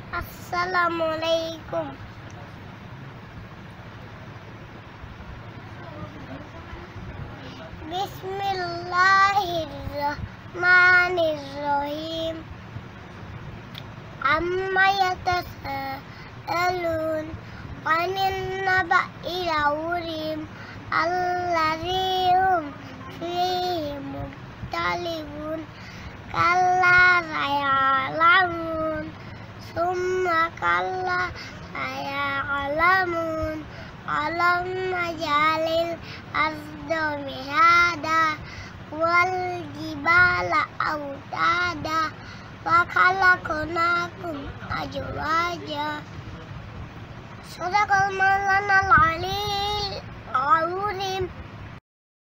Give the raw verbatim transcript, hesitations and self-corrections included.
Assalamualaikum. Bismillahirrahmanirrahim. Amma yatasaalun 'anil naba'il 'azim alladzi hum fihi mukhtalifun. Kalla saya'lamun summa kalla saya'lamun alam najalil arda mihada wal jibala autada wa khalaqnakum azwaja. Sadaqal mawlanal aliyil azim.